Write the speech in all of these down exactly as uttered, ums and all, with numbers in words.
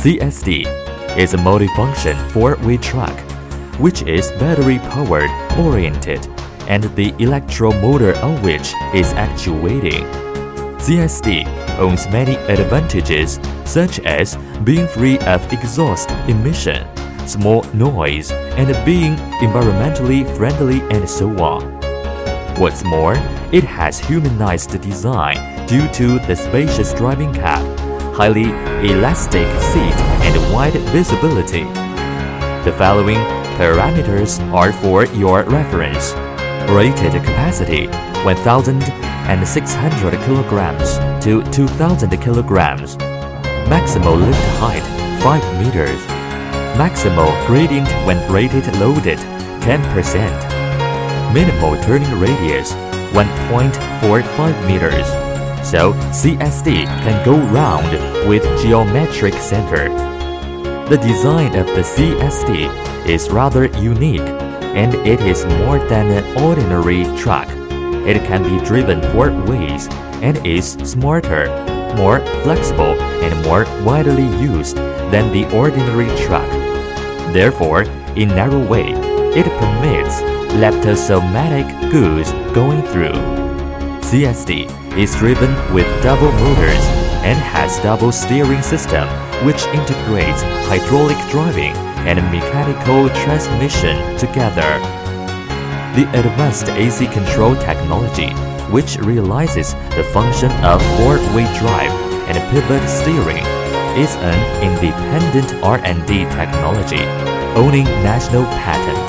C S D is a multifunction four-way truck, which is battery-powered oriented, and the electromotor of which is actuating. C S D owns many advantages, such as being free of exhaust emission, small noise, and being environmentally friendly, and so on. What's more, it has humanized design due to the spacious driving cab, highly elastic seat, and wide visibility. The following parameters are for your reference. Rated capacity one thousand six hundred kilograms to two thousand kilograms. Maximal lift height five meters. Maximal gradient when rated loaded ten percent. Minimal turning radius one point four five meters. So C S D can go round with geometric center. The design of the C S D is rather unique, and it is more than an ordinary truck. It can be driven four ways and is smarter, more flexible, and more widely used than the ordinary truck. Therefore, in narrow way, it permits leptosomatic goods going through. C S D is driven with double motors and has double steering system, which integrates hydraulic driving and mechanical transmission together. The advanced A C control technology, which realizes the function of four-way drive and pivot steering, is an independent R and D technology, owning national patent.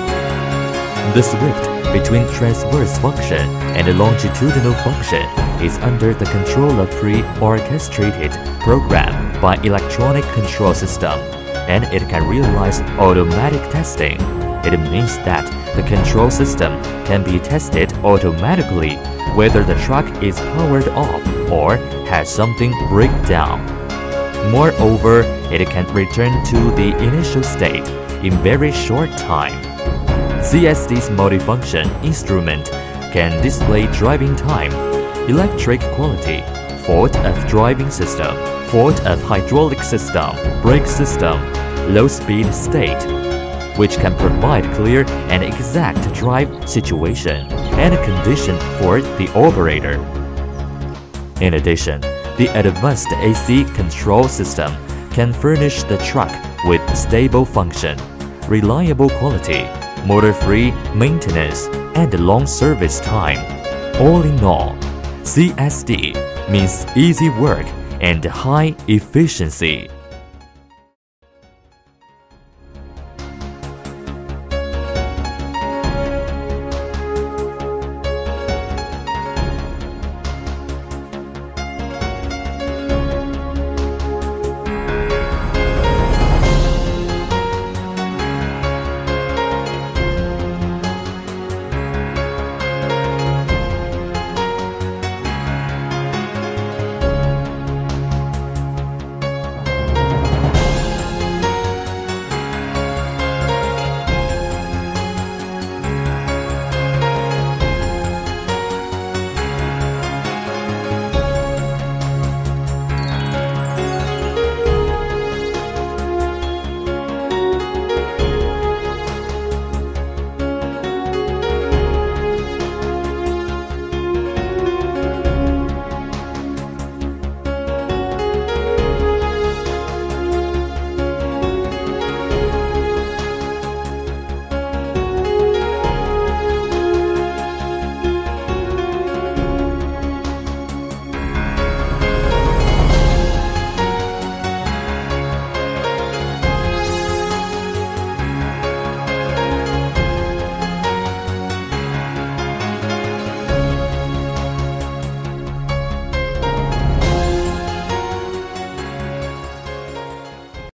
The Swift between transverse function and longitudinal function is under the control of pre-orchestrated program by electronic control system, and it can realize automatic testing. It means that the control system can be tested automatically whether the truck is powered off or has something break down. Moreover, it can return to the initial state in very short time. C S D's multifunction instrument can display driving time, electric quality, fault of driving system, fault of hydraulic system, brake system, low speed state, which can provide clear and exact drive situation and condition for the operator. In addition, the advanced A C control system can furnish the truck with stable function, reliable quality, motor-free maintenance, and long service time. All in all, C S D means easy work and high efficiency.